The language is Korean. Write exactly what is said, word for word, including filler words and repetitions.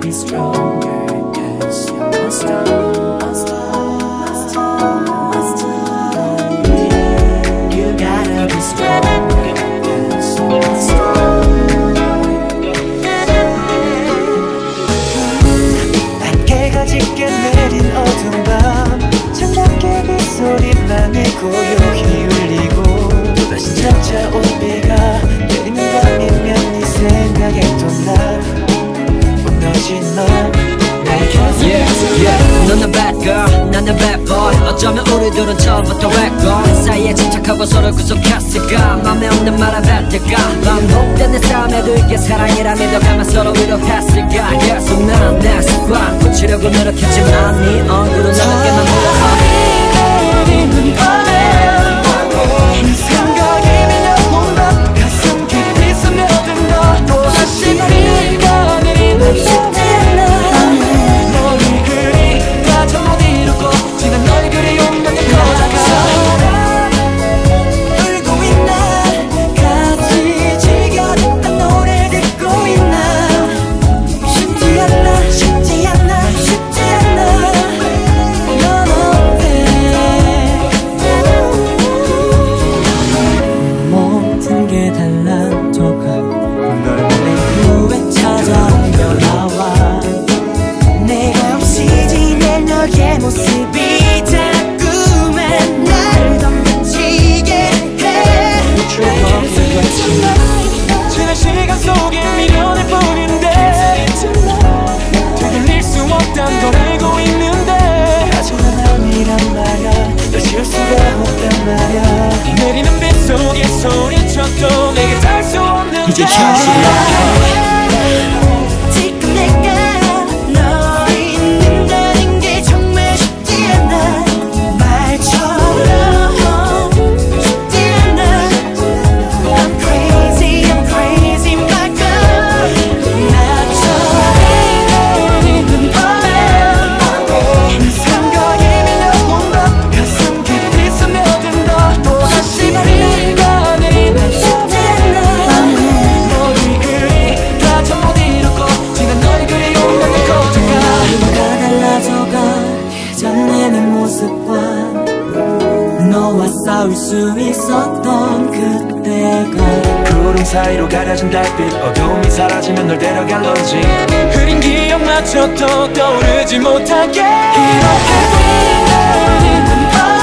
be stronger, 'cause you're my star, my star, my star, my star. You gotta be stronger, 'cause you're my star. 안개가 짙게 내린 어두운 밤 차갑게 빗소리만을 고요히 울리고 다시 찾아온 비가 내리는 밤이면 네 생각에 또 나 무너진 너 Yeah, yeah. 너는 bad girl, 나는 bad boy. 어쩌면 우리들은 처음부터 record 사이에 침착하고 서로 구속했을까. 맘에 없는 말은 뱉을까. 반복되는 싸움에도 이게 사랑이라 믿어가면 서로 위로했을까. 계속 난 내 습관 고치려고 노력했지만 네 얼굴은 나밖에만 몰라. 내리는 밤에 네 생각이 밀려온 밤 가슴 깊이 스며든다. 또다시 비가 내리는 밤에 너를 그리 다 전부 이루고 지난 널 그리운 맘에 커다가 울고 있나 같이 즐겨 듣던 노래 듣고 있나. 쉽지 않나 쉽지 않나 쉽지 않나 넌 어때. 모든 게 달라져가 널 내 후에 찾아오며 나와. 내가 없이 지낸 너의 모습이 자꾸만 날 덤비치게 해. 지난 시간 속에 미련일 뿐인데 되돌릴 수 없단 걸 알고 있는데 하지만 아니란 말야. 널 지울 수가 없단 말야. 내리는 빗 속에 소리쳐도 내게 닿을 수 없는 이제 현실이야. 지금 내가 너 있는다는 게 정말 쉽지 않아. 말처럼 쉽지 않아. I'm crazy, I'm crazy, my girl. 나처럼 내리는 밤에 네 생각이 밀려온 밤 가슴 깊이 스며든다. 또다시 비가 내리는 쉽지 않아. 너를 그리 다 전부 이루고 지난 널 그리운 맘에 커져가. 하루가 달라져가 예전의 내 모습과 너와 싸울 수 있었던 그때가. 구름 사이로 가려진 달빛 어둠이 사라지면 널 데려갈 런지 흐린 기억마저도 떠오르지 못하게. 이렇게 빛나는 밤